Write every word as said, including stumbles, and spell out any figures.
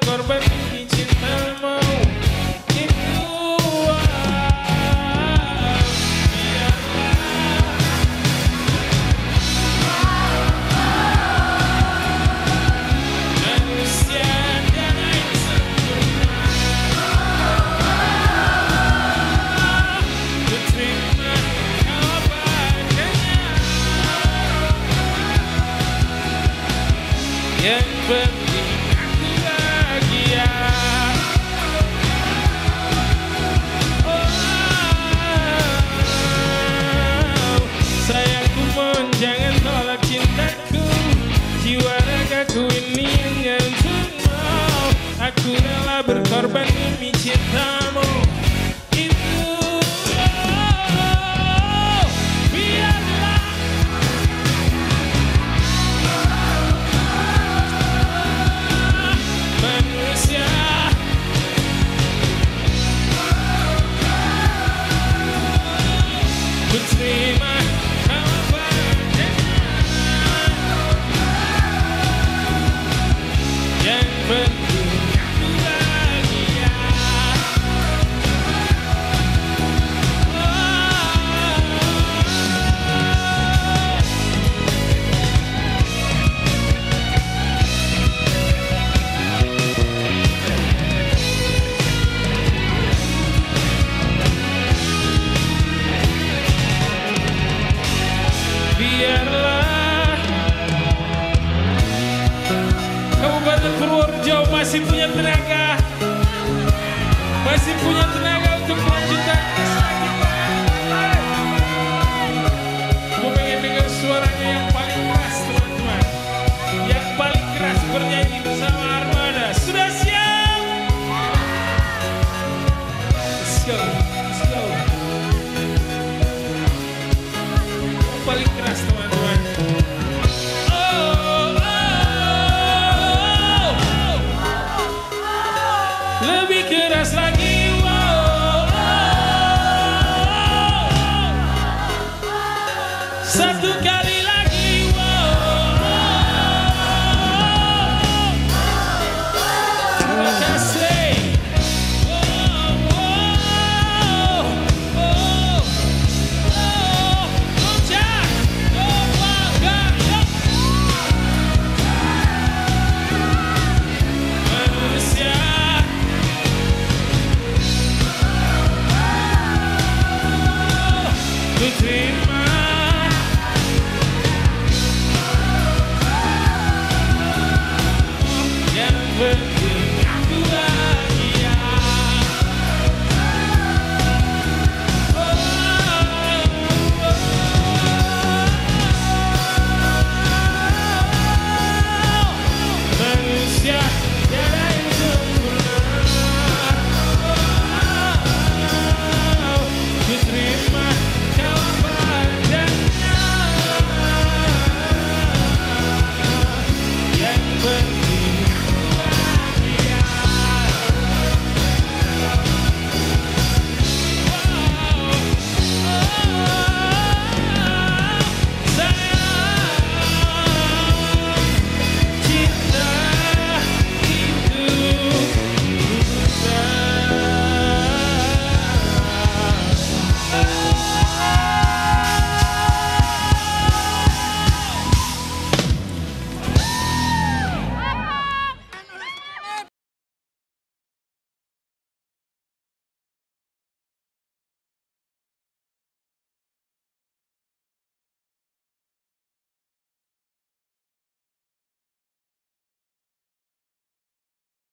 berkorban demi cintamu. Itu manusia dan lain sempurna. Ku terima kau padanya. Yang penting aku bahagia. Oh, sayangku mohon jangan tolak cintaku. Jiwa ragaku ini hanya untukmu. Aku rela berkorban demi cintamu. Itu oh, biarlah manusia ku terima kau padanya. Yang penting aku bahagia. Biarlah Kabupaten Purworejo masih punya tenaga, masih punya tenaga untuk melanjutkan kisah kita. Gue pengen dengar suaranya yang paling keras teman-teman, yang paling keras bernyanyi bersama Armada. Sudah siap? Let's go, let's go. Yang paling keras teman-teman. Oh, oh, oh. Lebih keras lagi.